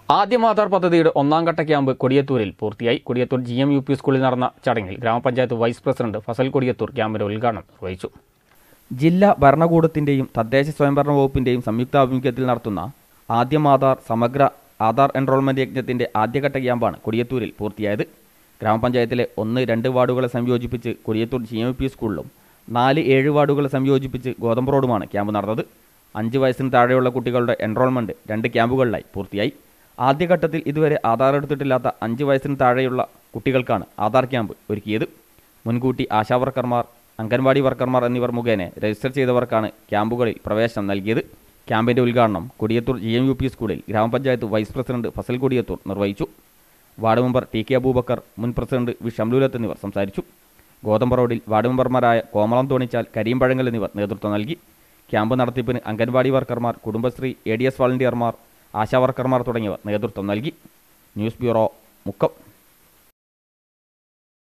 ആദ്യം ആധാർ പദ്ധതിയുടെ ഒന്നാം ഘട്ട ക്യാമ്പ് കൊടിയത്തൂരിൽ പൂർത്തിയായി. കൊടിയത്തൂർ GM-UP സ്കൂളിൽ നടന്ന ചടങ്ങിൽ ഗ്രാമപഞ്ചായത്ത് വൈസ് പ്രസിഡന്റ് ഫസൽ കൊടിയത്തൂർ ക്യാമ്പിന്റെ ഉദ്ഘാടനം നിർവഹിച്ചു. ജില്ലാ ഭരണകൂടത്തിന്റെയും തദ്ദേശ സ്വയംഭരണ വകുപ്പിന്റെയും സംയുക്താഭിമുഖ്യത്തിൽ നടത്തുന്ന ആദ്യം ആധാർ സമഗ്ര ആധാർ എൻറോൾമെന്റ് യജ്ഞത്തിന്റെ ആദ്യഘട്ട ക്യാമ്പാണ് കൊടിയത്തൂരിൽ പൂർത്തിയായത്. ഗ്രാമപഞ്ചായത്തിലെ 1-2 വാർഡുകളെ സംയോജിപ്പിച്ച് കൊടിയത്തൂർ GM-UP സ്കൂളിലും 4-7 വാർഡുകളെ സംയോജിപ്പിച്ച് ഗോതമ്പ് റോഡുമാണ് ക്യാമ്പ് നടന്നത്. 5 വയസ്സിന് താഴെയുള്ള കുട്ടികളുടെ എൻറോൾമെന്റ് 2 ക്യാമ്പുകളിലായി പൂർത്തിയായി. ആദ്യഘട്ടത്തിൽ ഇതുവരെ ആധാർ എടുത്തിട്ടില്ലാത്ത 5 വയസ്സിന് താഴെയുള്ള കുട്ടികൾക്കാണ് ആധാർ ക്യാമ്പ് ഒരുക്കിയത്. മുൻകൂട്ടി ആശാവർക്കർമാർ, അംഗൻവാടി വർക്കർമാർ എന്നിവർ മുഖേന രജിസ്റ്റർ ചെയ്തവർക്കാണ് ക്യാമ്പുകളിൽ പ്രവേശനം നൽകിയത്. ക്യാമ്പിന്റെ ഉദ്ഘാടനം കൊടിയത്തൂർ GM-UP സ്കൂളിൽ ഗ്രാമപഞ്ചായത്ത് വൈസ് പ്രസിഡന്റ് ഫസൽ കൊടിയത്തൂർ നിർവഹിച്ചു. വാർഡ് മെമ്പർ TK അബൂബക്കർ, മുൻ പ്രസിഡന്റ് വി ഷംലൂലത്ത് എന്നിവർ സംസാരിച്ചു. ഗോതമ്പ് റോഡിൽ വാർഡ് മെമ്പർമാരായ കോമളം തോണിച്ചാൽ, കരീം പഴങ്ങൽ എന്നിവർ നേതൃത്വം നൽകി. ക്യാമ്പ് നടത്തിപ്പിന് അംഗൻവാടി വർക്കർമാർ, കുടുംബശ്രീ, ADS വളണ്ടിയർമാർ, ആശാവർക്കർമാർ തുടങ്ങിയവർ നേതൃത്വം നൽകി. News bureau, Mukkam.